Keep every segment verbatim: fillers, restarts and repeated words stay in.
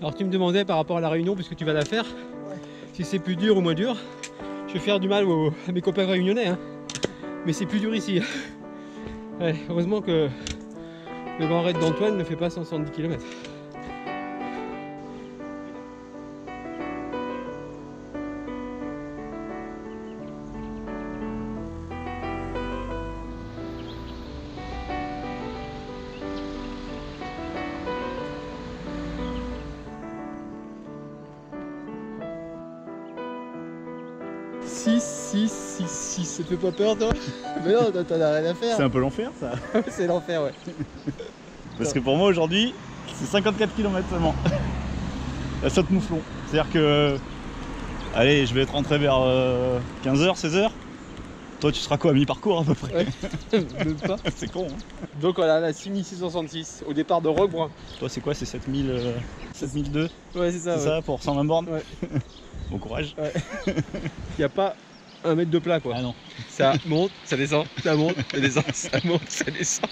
Alors tu me demandais par rapport à la Réunion, puisque tu vas la faire, si c'est plus dur ou moins dur. Je vais faire du mal aux, à mes copains réunionnais, hein. Mais c'est plus dur ici. Ouais, heureusement que le grand raid d'Antoine ne fait pas cent soixante-dix kilomètres. six, six, six, six, ça te fait pas peur toi? Mais non, t'en as rien à faire. C'est un peu l'enfer ça. C'est l'enfer, ouais. Parce que pour moi aujourd'hui, c'est cinquante-quatre kilomètres seulement. La saute mouflon. C'est-à-dire que, allez, je vais être rentré vers euh, quinze heures, seize heures. Toi tu seras quoi à mi-parcours à peu près? Ouais. Même pas. C'est con hein. Donc voilà, la six mille six cent soixante-six au départ de Roquebrun. Toi c'est quoi? C'est sept mille, euh, sept mille deux? Ouais, c'est ça. C'est Ouais. ça pour cent vingt bornes? Ouais. Bon courage. Ouais. Il n'y a pas un mètre de plat quoi. Ah non. Ça monte, ça descend, ça monte, ça descend, ça monte, ça descend.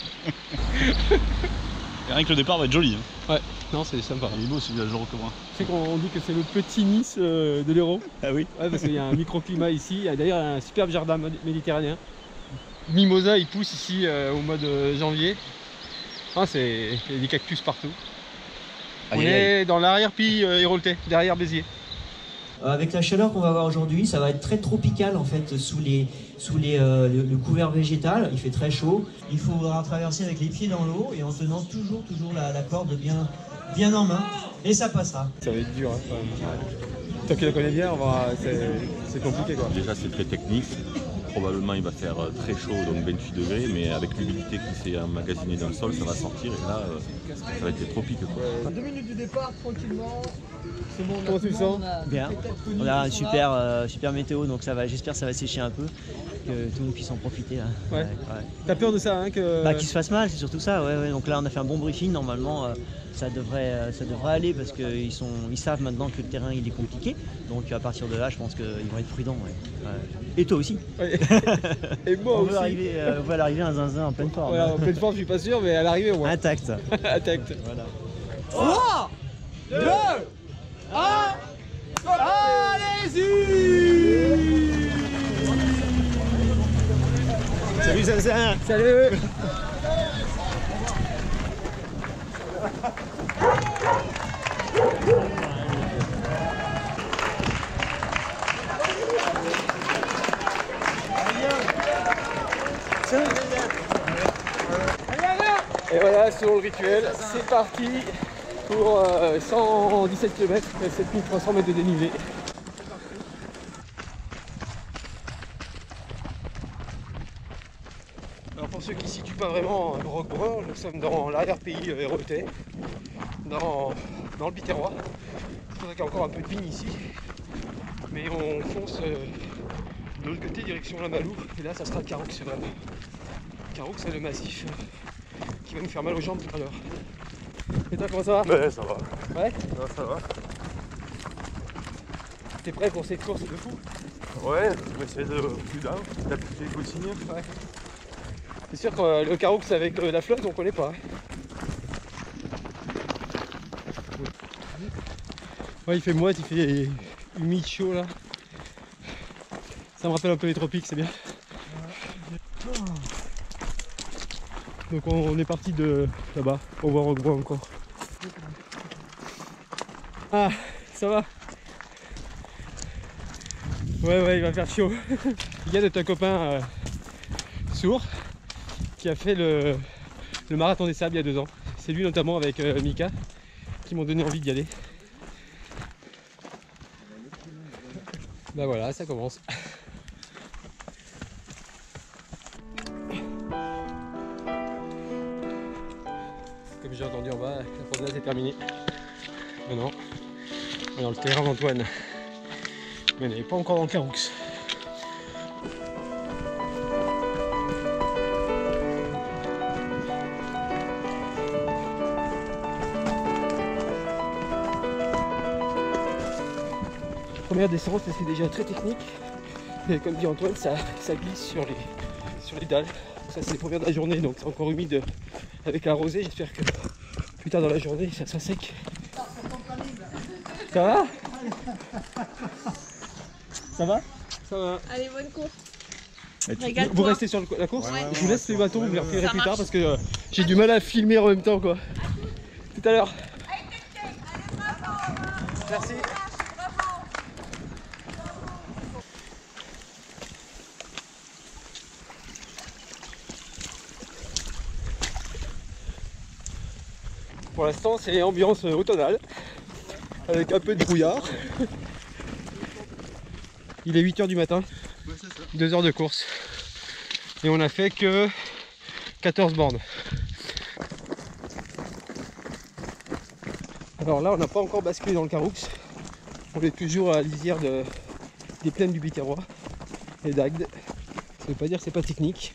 Et rien que le départ va être joli. Hein. Ouais, non c'est sympa. Il est beau ce village de Roquebrun. Tu sais qu'on dit que c'est le petit Nice euh, de l'Hérault. Ah oui. Ouais, parce qu'il y a un microclimat ici. Il y a d'ailleurs un superbe jardin méditerranéen. Mimosa il pousse ici euh, au mois de janvier. Ah, c'est il y a des cactus partout. On Aïe, aïe, est dans l'arrière-pays euh, héroltais, derrière Béziers. Avec la chaleur qu'on va avoir aujourd'hui, ça va être très tropical en fait sous, les, sous les, euh, le, le couvert végétal. Il fait très chaud. Il faudra traverser avec les pieds dans l'eau et en tenant toujours, toujours la, la corde bien, bien en main. Et ça passera. Ça va être dur. Hein, toi qui la connais bien, c'est compliqué quoi. Déjà c'est très technique. Probablement il va faire très chaud, donc vingt-huit degrés, mais avec l'humidité qui s'est emmagasinée dans le sol, ça va sortir et là, euh, ça va être les tropiques. Quoi. Deux minutes du départ, tranquillement. C'est bon, on a Comment tout tu le le monde, sens? on a Bien, toutes les têtes connues on a qui une sont super, là. euh, super météo, donc ça va. J'espère que ça va sécher un peu, que tout le monde puisse en profiter là. Ouais. T'as peur de ça hein, que... Bah, qu'il se fasse mal, c'est surtout ça. Ouais, ouais. Donc là, on a fait un bon briefing. Normalement, euh, ça devrait, euh, ça devrait aller parce qu'ils sont, ils savent maintenant que le terrain il est compliqué. Donc à partir de là, je pense qu'ils vont être prudents. Ouais. Ouais. Et toi aussi. Ouais. Et moi on aussi. veut arriver, euh, on veut arriver à un zinzin en pleine forme. Ouais, en pleine forme, je suis pas sûr, mais à l'arrivée, ouais. Intact. Intact. Voilà. trois, deux, un, allez-y! Salut zinzin. Salut. Et voilà, selon le rituel, c'est parti pour euh, cent dix-sept kilomètres et sept mille trois cents mètres de dénivelé. Alors pour ceux qui ne situent pas vraiment Roquebrun, nous sommes dans l'arrière-pays héroltais, dans, dans le Biterrois. C'est pour ça qu'il y a encore un peu de vigne ici. Mais on fonce euh, de l'autre côté, direction la Malou, et là ça sera Caroux, c'est vraiment. Caroux, c'est le massif euh, qui va nous faire mal aux jambes tout à l'heure. Et toi, comment ça va? Ouais, ça va. Ouais? Non, ça va. T'es prêt pour cette course de fou? Ouais, je vais essayer de plus d'un, d'appliquer les consignes. Ouais. C'est sûr que euh, le Caroux avec euh, la flotte, on connaît pas. Hein. Ouais, il fait moite, il fait humide, chaud là. Ça me rappelle un peu les tropiques, c'est bien. Donc on, on est parti de là-bas, on va Roquebrun encore. Ah, ça va? Ouais, ouais, il va faire chaud. Il y a de ta copain euh, sourd qui a fait le, le marathon des sables il y a deux ans. C'est lui notamment avec euh, Mika qui m'ont donné envie d'y aller. Bah voilà, ça commence. Comme j'ai entendu en bas, la promenade est terminée. Maintenant, on est dans le terrain d'Antoine. Mais on n'est pas encore dans le Caroux. Première descente, c'est déjà très technique. Et comme dit Antoine, ça, ça glisse sur les, sur les dalles. Ça c'est les premières de la journée, donc c'est encore humide avec la rosée. J'espère que plus tard dans la journée, ça sera sec. Ça va? Ça va? Ça va. Allez, bonne course. Et tu- Régale-toi. Vous restez sur le- la course? Ouais. Je vous laisse les bâtons, vous les repérez Ça plus marche. tard parce que euh, j'ai du mal à filmer en même temps quoi. Tout à l'heure. Merci. Pour l'instant c'est ambiance automnale avec un peu de brouillard. Il est huit heures du matin, deux heures de course et on a fait que quatorze bornes. Alors là on n'a pas encore basculé dans le Caroux, on est toujours à la lisière de, des plaines du Biterrois et d'Agde. Ça veut pas dire que c'est pas technique.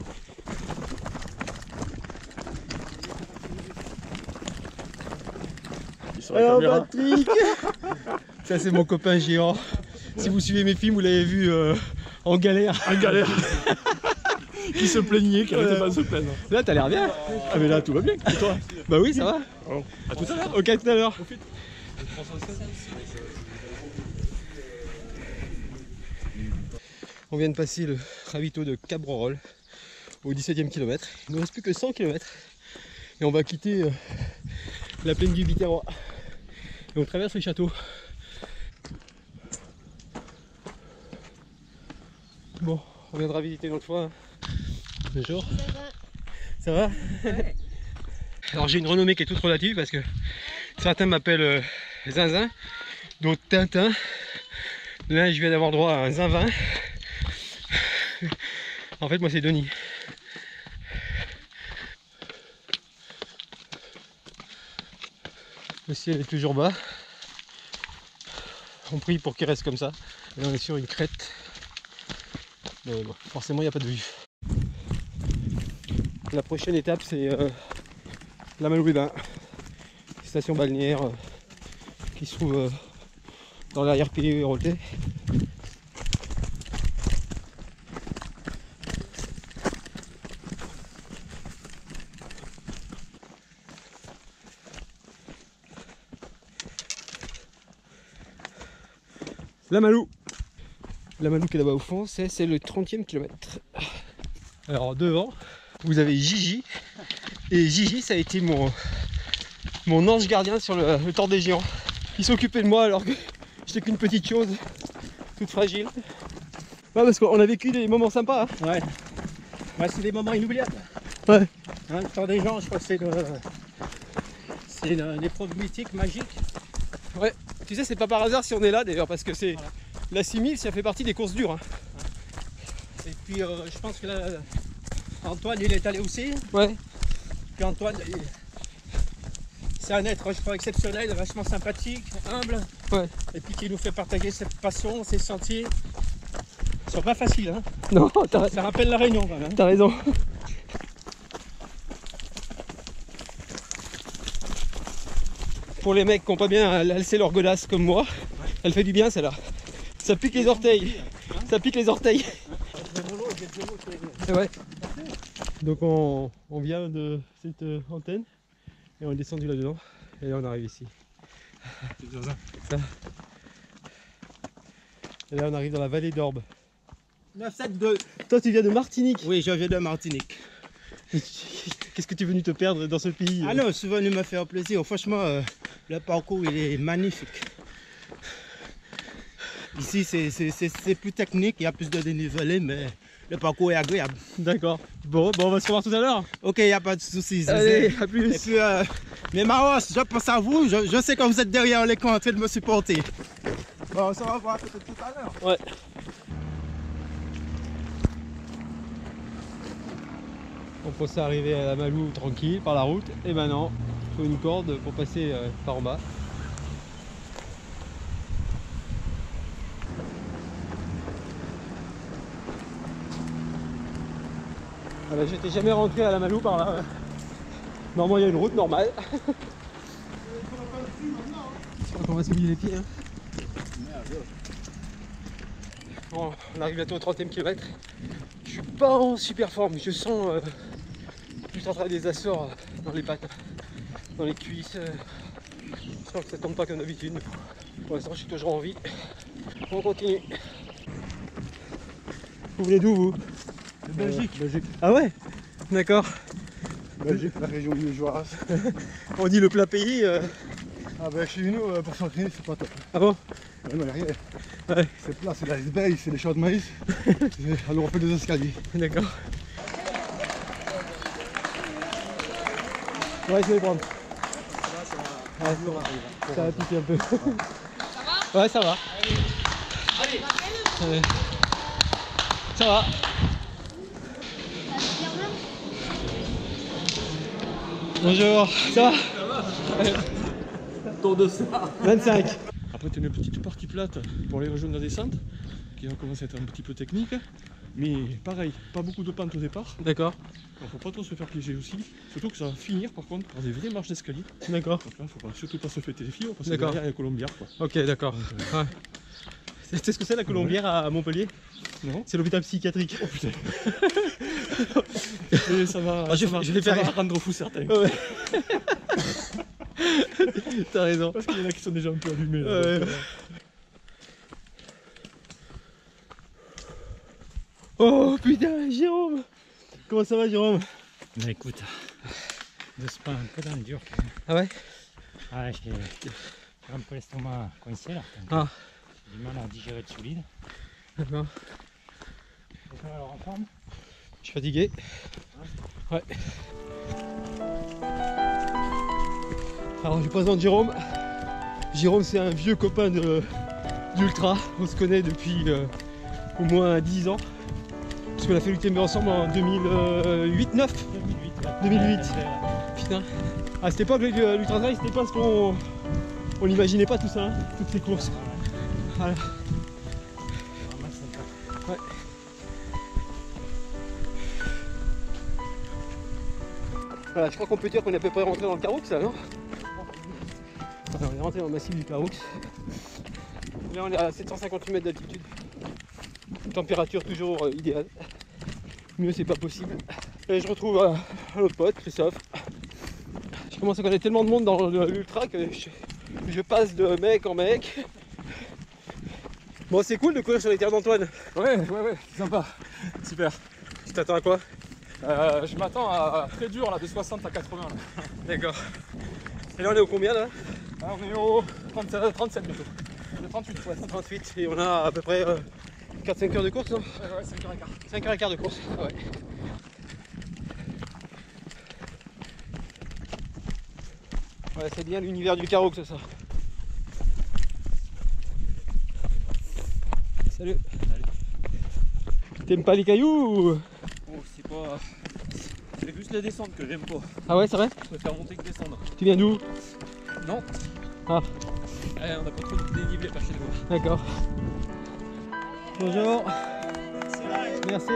Alors Patrick, ça c'est mon copain géant. Si vous suivez mes films, vous l'avez vu euh, en galère. En galère. Qui se plaignait, qui arrêtait Ouais. pas de se plaindre. Là t'as l'air bien. Ah mais là tout va bien, et toi? Bah oui ça va. À tout à l'heure. Ok, tout à l'heure. On vient de passer le ravito de Cabroral au dix-septième kilomètre. Il ne nous reste plus que cent kilomètres et on va quitter euh, la plaine du Biterrois. Et on traverse le château. Bon, on viendra visiter une autre fois. Hein. Bonjour. Ça va? Alors j'ai une renommée qui est toute relative parce que certains m'appellent euh, Zinzin, d'autres Tintin. Là je viens d'avoir droit à un Zinvin. En fait moi c'est Denis. Le ciel est toujours bas. On prie pour qu'il reste comme ça. Et on est sur une crête. Mais bon, forcément il n'y a pas de vue. La prochaine étape c'est euh, la Malouébin, station balnéaire euh, qui se trouve euh, dans l'arrière-pays héroltais. La Malou, la Malou qui est là-bas au fond, c'est c'est le trentième kilomètre. Alors devant, vous avez Gigi. Et Gigi, ça a été mon, mon ange gardien sur le, le Tour des Géants. Il s'occupait de moi alors que j'étais qu'une petite chose, toute fragile. Ouais, parce qu'on a vécu des moments sympas. Hein. Ouais. Ouais, c'est des moments inoubliables. Ouais. Hein, le temps des gens, je crois que c'est le... c'est une, une épreuve mythique, magique. Ouais. Tu sais, c'est pas par hasard si on est là d'ailleurs, parce que c'est Voilà. la six mille, ça fait partie des courses dures. Hein. Et puis euh, je pense que là, Antoine il est allé aussi. Ouais. Puis Antoine, il- c'est un être, je crois, exceptionnel, vachement sympathique, humble. Ouais. Et puis qui nous fait partager cette passion, ces sentiers. Ils sont pas faciles, hein. Non, t'as Ça rappelle la Réunion quand même. t'as raison. Pour les mecs qui n'ont pas bien alcé leur godasse comme moi, elle fait du bien celle-là. Ça pique les orteils. Ça pique les orteils. Et ouais. Donc on, on vient de cette euh, antenne et on est descendu là-dedans et là on arrive ici. Ça. Et là on arrive dans la vallée d'Orbe. neuf sept deux. Toi tu viens de Martinique. Oui, je viens de Martinique. Qu'est-ce que tu es venu te perdre dans ce pays? Ah non, je suis venu me faire plaisir. Franchement, euh, le parcours il est magnifique. Ici, c'est- c'est c'est- c'est plus technique, il y a plus de dénivelé, mais le parcours est agréable. D'accord. Bon, bon, on va se revoir tout à l'heure. Ok, il n'y a pas de soucis. Allez, Zizé. à plus. Et puis, euh, mais Maros, je pense à vous. Je, je sais que vous êtes derrière l'écran en train de me supporter. Bon, on se revoit peut-être tout à l'heure. Ouais. On pensait arriver à la Malou tranquille par la route et maintenant il faut une corde pour passer euh, par en bas. Ah bah, j'étais jamais rentré à la Malou par là. Normalement il y a une route normale. Je crois qu'on va se mouiller les pieds. Hein. Bon, on arrive bientôt au trentième kilomètre. Je suis pas en super forme, je sens euh, plus en train des Açores euh, dans les pattes, dans les cuisses. euh. J'espère que ça tombe pas comme d'habitude. Pour l'instant, je suis toujours en vie. On continue. Vous venez d'où, vous? De Belgique. Belgique. Ah ouais? D'accord. Belgique, la région liégeoise. On dit le plat pays. Euh... Ah ben chez nous, euh, pour s'entraîner, c'est pas top. Ah bon? Ouais, non, y a rien. Ouais. C'est plat, c'est l'iceberg, c'est les champs de maïs. Alors on fait des escaliers. D'accord. On va essayer de prendre. Ouais, ça va. Ça va piquer un peu. Ça va? Ouais, ça va. Allez. Allez. Ça va. Bonjour, ça va? Ça va. Tour de ça. vingt-cinq. Après, tu as une petite partie plate pour les rejoindre la descente, qui va commencer à être un petit peu technique. Mais pareil, pas beaucoup de pente au départ. D'accord. Donc faut pas trop se faire piéger aussi. Surtout que ça va finir par contre par des vraies marches d'escalier. D'accord. Donc là, faut pas, surtout pas se péter les fibres parce que D'accord. derrière il y a la colombière. Quoi. Ok, d'accord. Euh, Ouais. C'est ce que c'est la colombière à Montpellier? Non. C'est l'hôpital psychiatrique. Oh putain. Et ça va, Ah, je, ça va, je vais ça faire va rendre fou certains. Ouais. T'as raison. Parce qu'il y en a qui sont déjà un peu allumés. Là, Ouais. donc, euh, Oh putain, Jérôme! Comment ça va, Jérôme? Mais écoute, doucement, un peu dans le dur. Ah ouais? Ah, j'ai j'ai un peu l'estomac coincé là. donc, Ah. J'ai du mal à digérer le solide. D'accord. Et ça, alors en forme? Je suis fatigué. Ouais. Alors, je vous présente Jérôme. Jérôme, c'est un vieux copain de d'Ultra. On se connaît depuis euh, au moins dix ans. Parce qu'on a fait l'U T M B ensemble en deux mille huit neuf. deux mille huit. Ouais. deux mille huit. Ouais, Putain. À cette époque, l'Ultra Trail, c'était pas ce qu'on on n'imaginait pas tout ça, hein, toutes ces courses. Voilà. c'est vraiment sympa. Ouais. Voilà, je crois qu'on peut dire qu'on est à peu près rentré dans le Caroux, ça, non? Voilà, on est rentré dans le massif du Caroux. Là, on est à sept cent cinquante-huit mètres d'altitude. Température toujours euh, idéale. Mieux, c'est pas possible. Et je retrouve euh, un autre pote, Christophe. Je commence à connaître tellement de monde dans l'ultra que je, je passe de mec en mec. Bon, c'est cool de courir sur les terres d'Antoine. Ouais, ouais, ouais, c'est sympa. Super. Tu t'attends à quoi? Euh, je m'attends à très dur là, de soixante à quatre-vingts. D'accord. Et là, on est au combien là? Ah, on est au trente-sept, trente-sept bientôt. Le trente-huit, ouais. trente-huit. Et on a à peu près euh, quatre cinq heures de course, non? Ouais, ouais, cinq heures quinze. cinq heures quinze de course. Ah ouais. Ouais, c'est bien l'univers du Caroux, ça. Salut. T'aimes pas les cailloux ou... Oh, c'est pas. C'est juste la descente que j'aime pas. Ah ouais, c'est vrai? Je préfère monter que descendre. Tu viens d'où? Non. Ah. Eh, on n'a pas trop de dénivelé par chez nous. D'accord. Bonjour. Merci.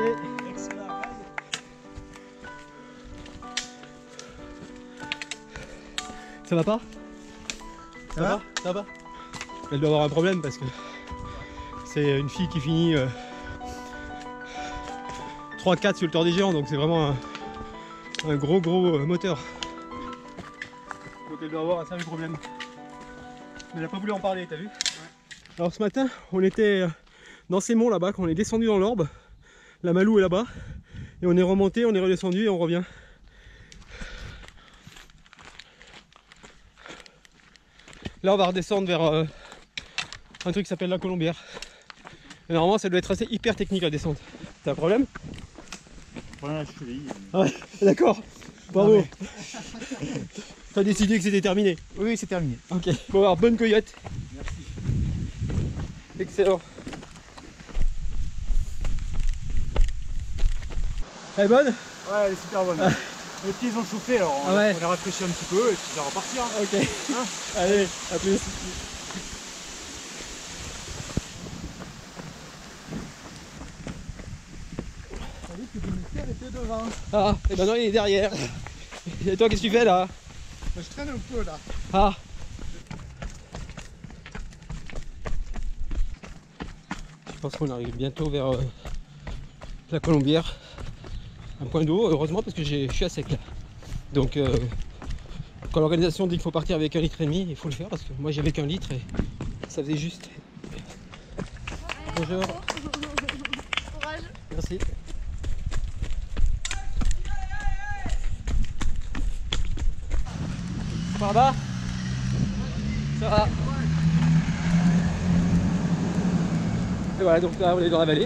Ça va pas? Ça va? Ça va? Elle doit avoir un problème parce que c'est une fille qui finit euh, trois quatre sur le Tour des Géants, donc c'est vraiment un, un gros gros euh, moteur. Donc elle doit avoir un sérieux problème. Mais elle n'a pas voulu en parler, t'as vu? Ouais. Alors ce matin, on était dans ces monts là-bas, on est descendu dans l'Orbe. La Malou est là-bas. Et on est remonté, on est redescendu et on revient. Là on va redescendre vers euh, un truc qui s'appelle la Colombière. Et normalement ça doit être assez hyper technique la descente. T'as un problème? Voilà, je suis Ah ouais, d'accord. Bravo. T'as décidé que c'était terminé? Oui, c'est terminé. Ok. Bon alors bonne cueillette. Merci. Excellent. Elle est bonne? Ouais, elle est super bonne. Les pieds ont chauffé, alors on, Ah ouais. on les rafraîchit un petit peu et puis ça va repartir. Hein. Ok. Allez, à plus. Était devant. Ah, et ben non, il est derrière. Et toi, qu'est-ce que tu fais là? Je traîne un peu là. Ah. Je pense qu'on arrive bientôt vers euh, la Colombière. Un point d'eau, heureusement, parce que je suis à sec là. Donc, euh, Quand l'organisation dit qu'il faut partir avec un litre et demi, il faut le faire parce que moi j'avais qu'un litre et ça faisait juste. Bonjour. Courage. Merci. Par là-bas. Ça va. Et voilà, donc là on est dans la vallée.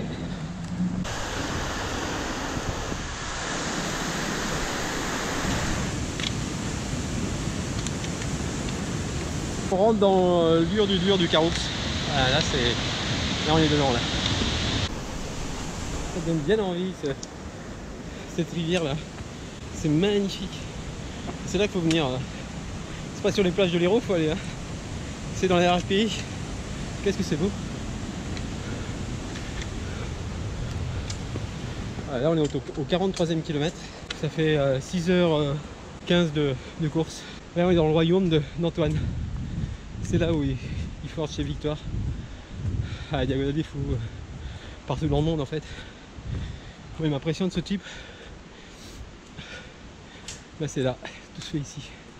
On rentre dans euh, l'ur du dur du Caroux. Voilà, là c'est. Là on est dedans là. Ça donne bien envie ce... cette rivière là. C'est magnifique. C'est là qu'il faut venir. Là. C'est pas sur les plages de l'Hérault qu'il faut aller. Hein. C'est dans les R H P I. Qu'est-ce que c'est beau. Voilà, là on est au, au quarante-troisième kilomètre. Ça fait euh, six heures quinze de, de course. Là on est dans le royaume d'Antoine. C'est là où il, il forge ses victoires. À la Diagonale des Fous, euh, partout dans le monde en fait. Moi il m'impressionne ce type. Là c'est là, tout se fait ici.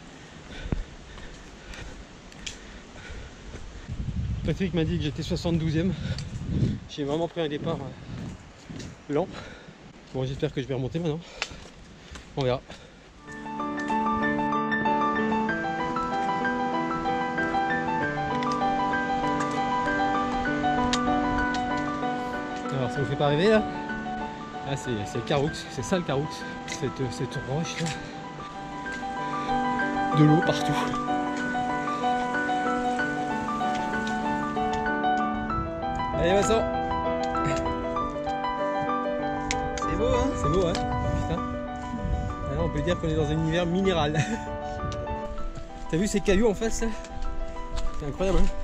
Patrick m'a dit que j'étais soixante-douzième. J'ai vraiment pris un départ euh, lent. Bon j'espère que je vais remonter maintenant. On verra. Alors ça vous fait pas rêver là? Là c'est le Caroux, c'est ça le Caroux. Cette, cette roche là. De l'eau partout. Allez Vincent. C'est beau hein? C'est beau hein? Putain. Alors, on peut dire qu'on est dans un univers minéral. T'as vu ces cailloux en face là? C'est incroyable hein?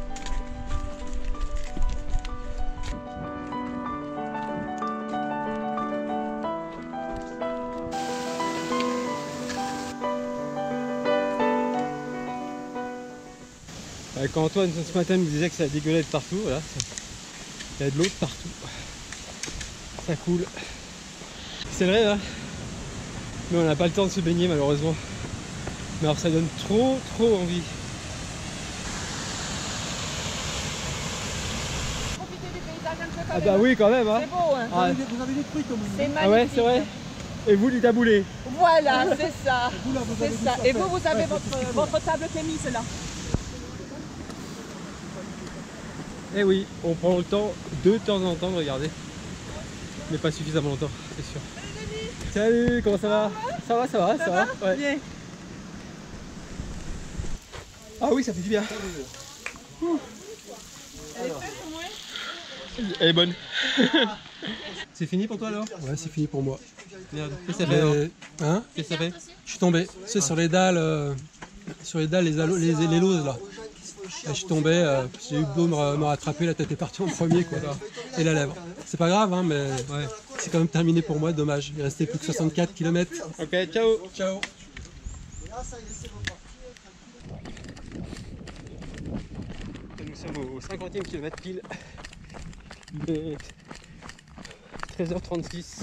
Quand Antoine ce matin me disait que ça dégueulait de partout, voilà, il y a de l'eau de partout. Ça coule. C'est le rêve, hein, mais on n'a pas le temps de se baigner malheureusement. Mais alors ça donne trop trop envie. Profitez du paysage un peu quand Ah même. bah oui quand même hein. C'est beau hein. Ah, Vous avez des trucs comme C'est magnifique. ah ouais c'est vrai. Et vous les taboulés? Voilà, c'est ça. vous là, vous avez C'est dit ça. ça Et fait. vous, vous avez Ouais, votre, c'est- c'est votre table qui est mise là. Eh oui, on prend le temps de temps en temps de regarder. Mais pas suffisamment longtemps, c'est sûr. Salut, comment ça va? Ça va, ça va, ça, va, ouais. Bien. Ah oui, ça fait du bien. Ouh. Elle est faite pour moi. Elle est bonne. C'est fini pour toi alors? Ouais, c'est fini pour moi. Merde, qu'est-ce que ça fait alors? Mais- Hein? Qu'est-ce que ça fait? Je suis tombé. C'est sur les dalles, euh, sur les dalles, les, alo- les, les loses là. Et je suis tombé, euh, j'ai eu beau me, me rattraper, la tête est partie en premier quoi. Et la lèvre. C'est pas grave, hein, mais ouais, c'est quand même terminé pour moi, dommage. Il restait plus que soixante-quatre kilomètres. Ok, ciao. Ciao. Nous sommes au cinquantième kilomètre pile. Il est treize heures trente-six.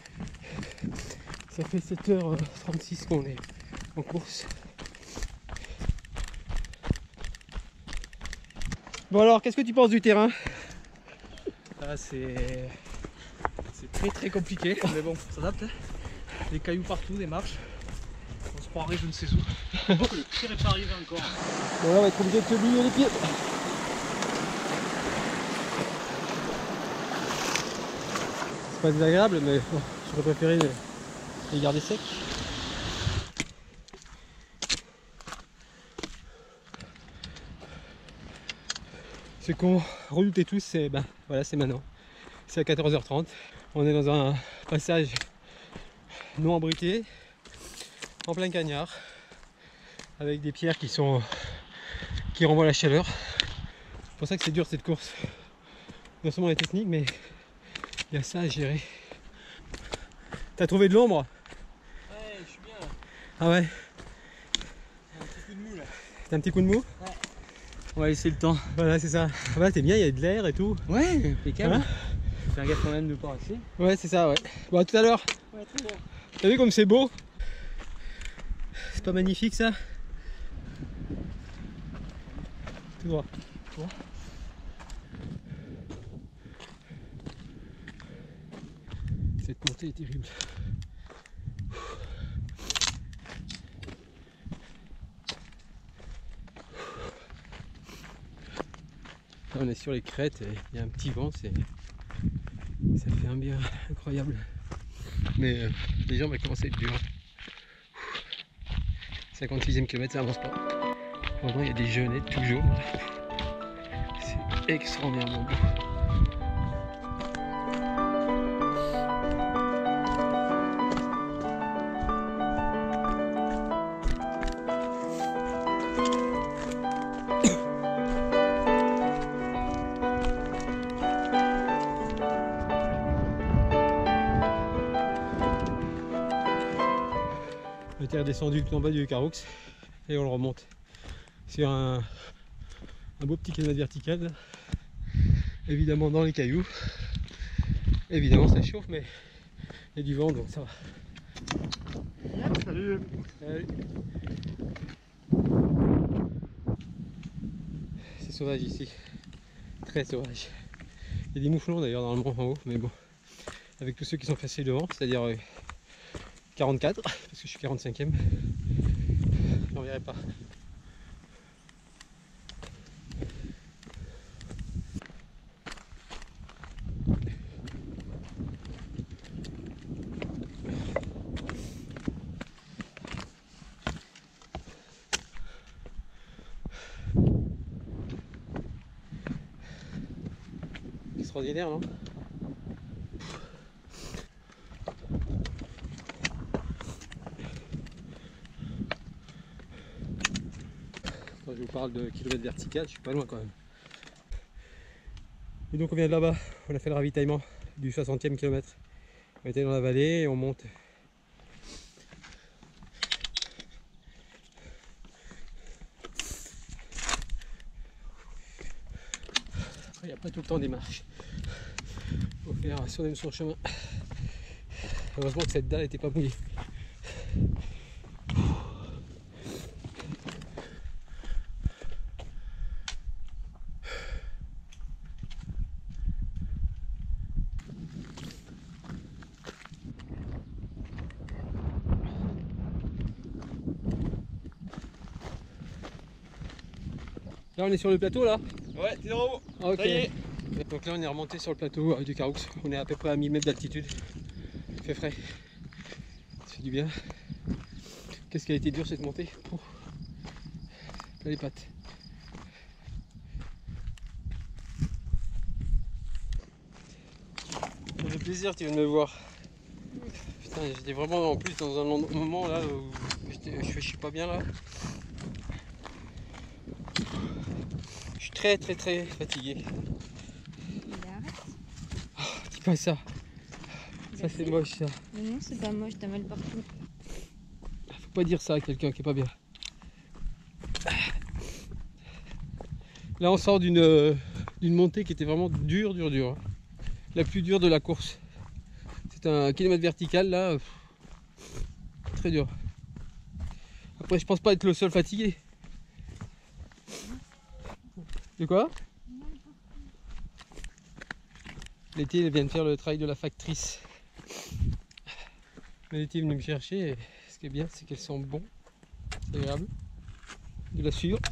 Ça fait sept heures trente-six qu'on est en course. Bon alors, qu'est-ce que tu penses du terrain? Ah, c'est c'est très très compliqué, mais bon, on s'adapte. Des cailloux partout, des marches. On se croirait je ne sais où. Le pire est pas arrivé encore. Bon là on va être obligé de se bouiller les pieds. C'est pas désagréable mais bon, j'aurais préféré les, les garder secs. Ce qu'on redoutait tous, c'est ben voilà, c'est maintenant. C'est à quatorze heures trente. On est dans un passage non abrité, en plein cagnard, avec des pierres qui sont qui renvoient la chaleur. C'est pour ça que c'est dur cette course. Non seulement la technique, mais il y a ça à gérer. T'as trouvé de l'ombre? Ouais, je suis bien là. Ah ouais? Un petit coup de mou là. T'as un petit coup de mou? Ouais. On va laisser le temps. Voilà, c'est ça. Ah bah t'es bien, il y a de l'air et tout. Ouais, impeccable. Hein? Fais un gaffe quand même de ne pas rater. Ouais, c'est ça, ouais. Bon, à tout à l'heure. Ouais, très bien. T'as vu comme c'est beau? C'est pas magnifique ça? Tout droit. Tout droit. Cette montée est terrible. Là, on est sur les crêtes et il y a un petit vent, c'est ça fait un bien incroyable. Mais euh, les jambes elles commencent à être dures. cinquante-sixième kilomètre, ça avance pas. Franchement, il y a des genêts toujours. C'est extraordinairement beau. On était redescendu tout en bas du Caroux et on le remonte sur un, un beau petit kilomètre vertical là. Évidemment dans les cailloux, évidemment ça chauffe mais il y a du vent donc ça va. Salut. Salut. C'est sauvage ici, très sauvage. Il y a des mouflons d'ailleurs normalement en haut mais bon, avec tous ceux qui sont passés devant, c'est-à-dire euh, quarante-quatre, parce que je suis quarante-cinquième, j'en verrai pas. Extraordinaire, non? Quand je vous parle de kilomètres vertical, je suis pas loin quand même. Et donc on vient de là-bas, on a fait le ravitaillement du soixantième kilomètre. On était dans la vallée et on monte. Après il n'y a pas tout le temps des marches. Il faut faire si on aime son chemin. Heureusement que cette dalle n'était pas mouillée. Là on est sur le plateau là? Ouais, t'es en haut. Ok. Ça y est. Donc là on est remonté sur le plateau euh, du Caroux. On est à peu près à mille mètres d'altitude. Il fait frais. Ça fait du bien. Qu'est-ce qui a été dur cette montée? Oh. Là les pattes. Ça fait plaisir que tu viennes me voir. Putain, j'étais vraiment en plus dans un moment là où je, je suis pas bien là. Je suis très très très fatigué. Oh, dis pas ça. Ça c'est moche ça. Mais non, c'est pas moche, t'as mal partout. Faut pas dire ça à quelqu'un qui est pas bien. Là on sort d'une d'une montée qui était vraiment dure, dure, dure. La plus dure de la course. C'est un kilomètre vertical là. Très dur. Après je pense pas être le seul fatigué. De quoi? L'été elle vient de faire le travail de la factrice. L'été est venue me chercher et ce qui est bien c'est qu'elles sont bons. C'est agréable. De la suivre.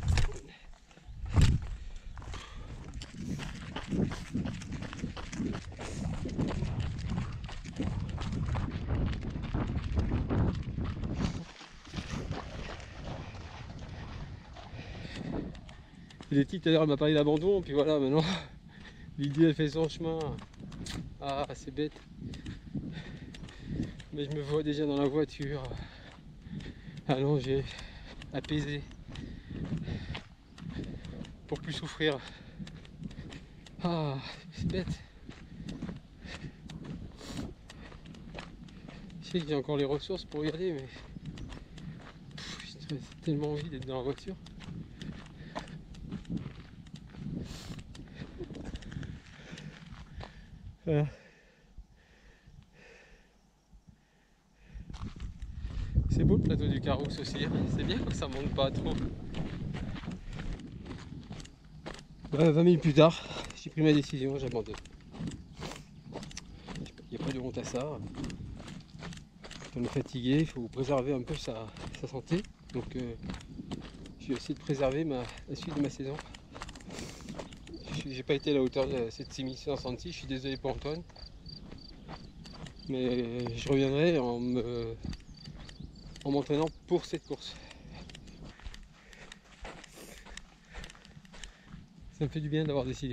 Les petites tout à l'heure elle m'a parlé d'abandon, puis voilà maintenant l'idée elle fait son chemin. Ah c'est bête. Mais je me vois déjà dans la voiture, allongé, apaisé, pour plus souffrir. Ah c'est bête. Je sais que j'ai encore les ressources pour y aller, mais j'ai tellement envie d'être dans la voiture. Voilà. C'est beau le plateau du Caroux aussi, hein. C'est bien quand ça monte pas trop. Ouais, vingt minutes plus tard, j'ai pris ma décision, j'abandonne. Il n'y a pas de honte à ça. Quand on est fatigué, il faut préserver un peu sa, sa santé. Donc euh, je vais essayer de préserver ma, la suite de ma saison. J'ai pas été à la hauteur de cette six mille six cent soixante-six, je suis désolé pour Antoine. Mais je reviendrai en me, en m'entraînant pour cette course. Ça me fait du bien d'avoir décidé.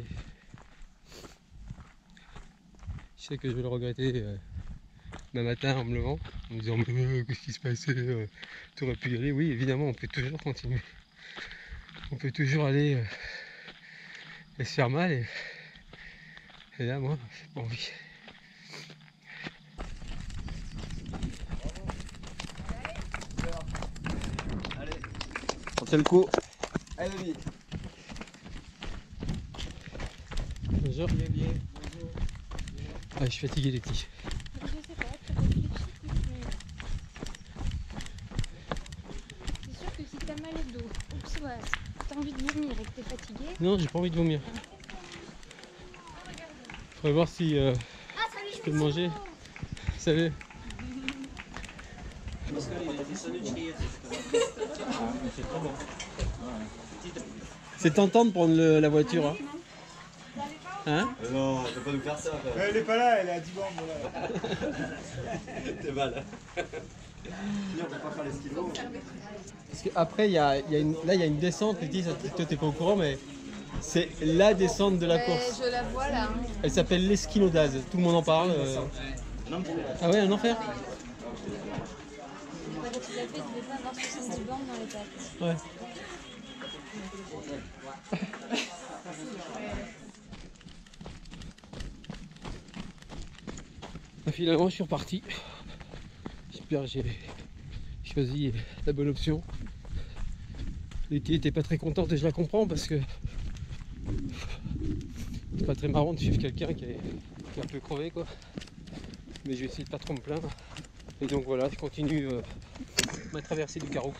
Je sais que je vais le regretter euh, demain matin en me levant, en me disant mais euh, qu'est-ce qui se passait, euh, tu aurais pu y aller. Oui, évidemment, on peut toujours continuer. On peut toujours aller euh, et se faire mal. Et, et là, moi, j'ai pas envie. Allez, on tient le coup. Allez, vite. Bonjour. Bien, bien. Ah, je suis fatigué les petits. Je sais pas, très réfléchi. C'est sûr que si t'as mal au dos, ou que soit t'as envie de vomir et que t'es fatigué. Non, j'ai pas envie de vomir. Faudrait voir si euh, Ah, salut, je peux le manger. Salut. C'est tentant de prendre le- la voiture. Hein, hein? Non, tu vas pas nous faire ça. Elle est pas là, elle est à dix bornes là. T'es mal. On peut pas faire les skilos. Parce qu'après, il y a, il y a une, là, il y a une descente. Tu dis, ça, toi, t'es pas au courant, mais c'est la descente de la course. Je la vois là. Elle s'appelle l'esquinodase. Tout le monde en parle. euh. Ah ouais, un enfer. Quand tu l'as fait, tu devais pas avoir soixante-dix bornes dans les pattes. Ouais. Et finalement, je suis reparti. J'espère que j'ai choisi la bonne option. L'équipe était pas très contente et je la comprends parce que c'est pas très marrant de suivre quelqu'un qui est, qui est un peu crevé quoi. Mais je vais essayer de pas trop me plaindre. Et donc voilà, je continue euh, ma traversée du Caroux.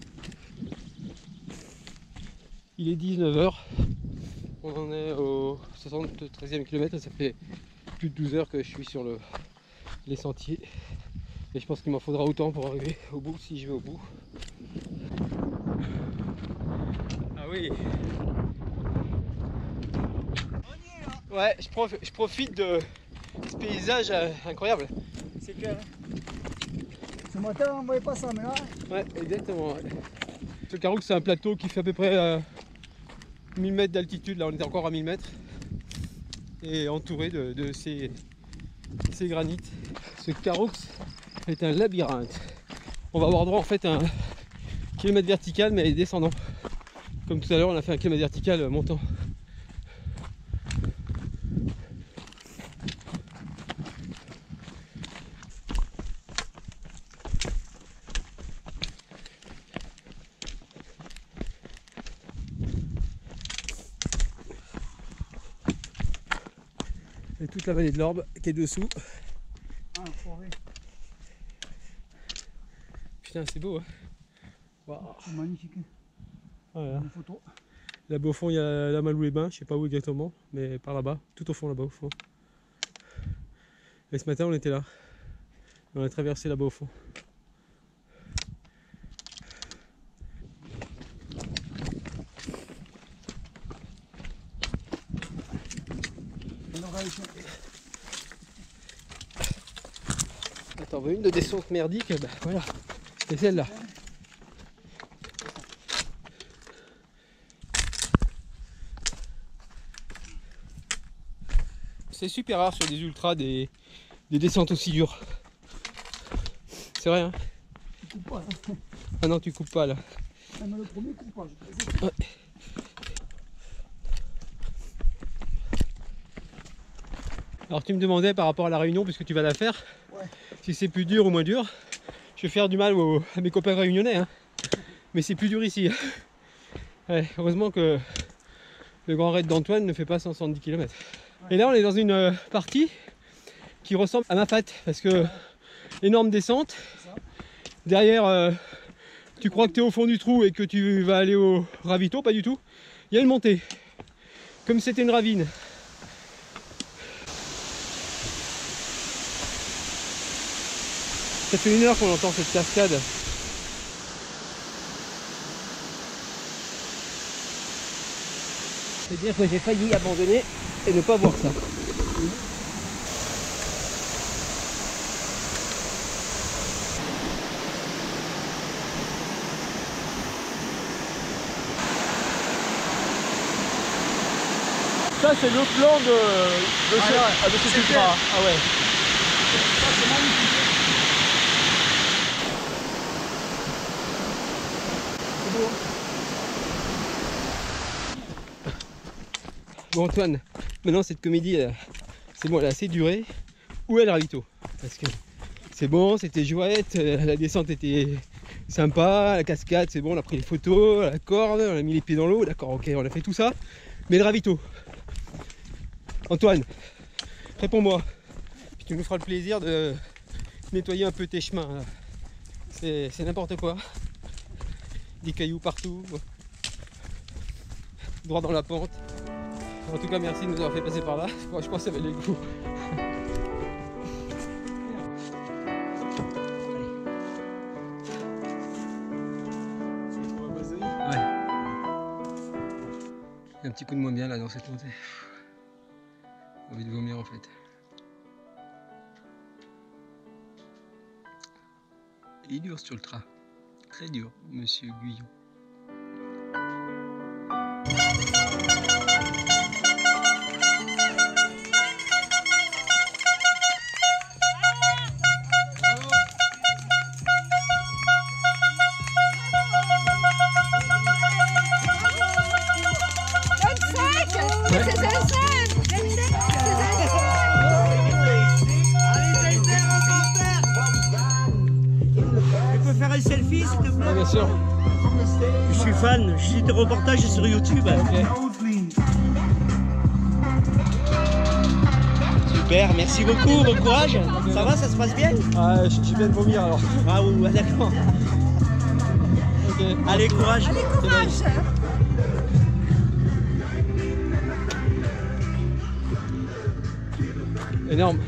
Il est dix-neuf heures. On en est au soixante-treizième kilomètre. Ça fait plus de douze heures que je suis sur le, les sentiers. Et je pense qu'il m'en faudra autant pour arriver au bout si je vais au bout. Ah oui. Ouais, je, prof, je profite de ce paysage euh, incroyable. C'est que ce matin on voyait pas ça, mais là. Ouais, exactement. Ouais. Le Caroux, c'est un plateau qui fait à peu près euh, mille mètres d'altitude. Là, on est encore à mille mètres. Et entouré de, de ces, ces granites. Ce Caroux est un labyrinthe. On va avoir droit en fait à un kilomètre vertical, mais descendant. Comme tout à l'heure, on a fait un kilomètre vertical montant. Et toute la vallée de l'Orbe qui est dessous. Ah, forêt. Putain, c'est beau, hein. Wow. C'est magnifique. Voilà. Une photo. Là-bas au fond, il y a la Malou-les-Bains, je sais pas où exactement, mais par là-bas, tout au fond là-bas au fond. Et ce matin, on était là. On a traversé là-bas au fond. T'en veux une de descente merdique? Bah voilà, c'est celle-là. C'est super rare sur des ultras des, des descentes aussi dures. C'est vrai hein? Tu coupes pas là. Ah non, tu coupes pas là. Ah, mais le premier coupe pas, je te dis. Ouais. Alors tu me demandais par rapport à la réunion, puisque tu vas la faire, ouais. Si c'est plus dur ou moins dur. Je vais faire du mal aux, à mes copains réunionnais, hein. Mais c'est plus dur ici. Ouais, heureusement que le grand raid d'Antoine ne fait pas cent soixante-dix kilomètres. Ouais. Et là on est dans une euh, partie qui ressemble à ma patte, parce que énorme descente, Derrière, euh, tu crois que tu es au fond du trou et que tu vas aller au ravito, pas du tout. Il y a une montée, comme c'était une ravine. Ça fait une heure qu'on entend cette cascade. C'est-à-dire que j'ai failli abandonner et ne pas voir ça. Ça c'est le plan de, de, Ah, ce, ouais. de cet C'est ultra. clair. Ah ouais. Ça, c'est magnifique. C'est beau, hein. Bon Antoine, maintenant cette comédie, elle, c'est bon, elle a assez duré. Où est le ravito? Parce que c'est bon, c'était jouette, la descente était sympa, la cascade c'est bon, on a pris les photos, la corde, on a mis les pieds dans l'eau, d'accord, ok, on a fait tout ça. Mais le ravito, Antoine, réponds-moi. Puis tu nous feras le plaisir de nettoyer un peu tes chemins. C'est n'importe quoi. Des cailloux partout. Droit dans la pente. En tout cas, merci de nous avoir fait passer par là. Je pense que ça valait le coup. Ouais. Il y a un petit coup de moins bien là dans cette montée. J'ai envie de vomir en fait. Il est dur sur le train. Très dur, monsieur Guyon. Tu peux faire un selfie s'il te plaît? Ah, bien sûr. Je suis fan, je suis tes reportages sur YouTube. Okay. Super, merci beaucoup, bon courage. Ça va, ça se passe bien? Ah, je viens de vomir alors. Ah oui, ouais, d'accord. Okay. Allez, courage. Allez, courage. Énorme.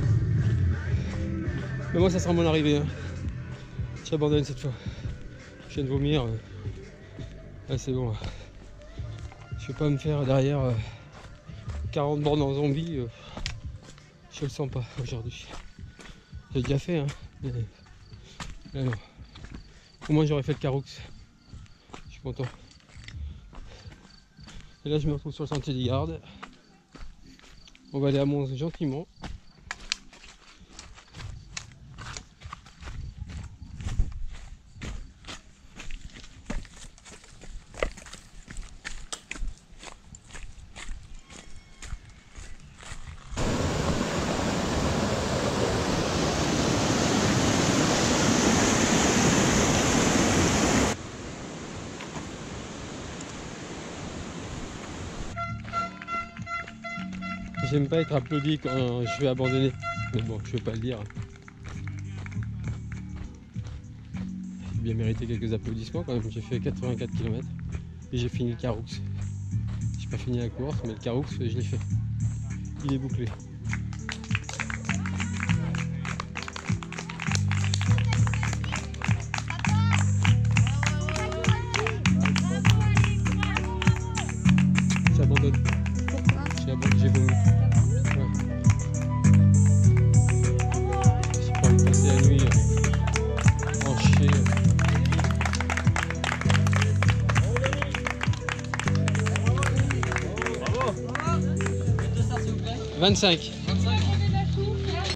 Mais moi ça sera mon arrivée. Hein. J'abandonne cette fois. Je viens de vomir. Euh... Ouais, c'est bon. Je vais pas me faire derrière euh, quarante bornes en zombie. Euh... Je le sens pas aujourd'hui. J'ai déjà fait, hein. Mais... Mais non. Au moins j'aurais fait le Caroux. Je suis content. Et là je me retrouve sur le sentier des gardes. On va aller à Mons gentiment. J'aime pas être applaudi quand je vais abandonner, mais bon, je vais pas le dire. J'ai bien mérité quelques applaudissements quand même. J'ai fait quatre-vingt-quatre kilomètres et j'ai fini le Caroux. J'ai pas fini la course, mais le Caroux, je l'ai fait. Il est bouclé. J'abandonne. J'ai vomi. Ouais. J'ai pas envie de passer la nuit euh, en chier. vingt-cinq.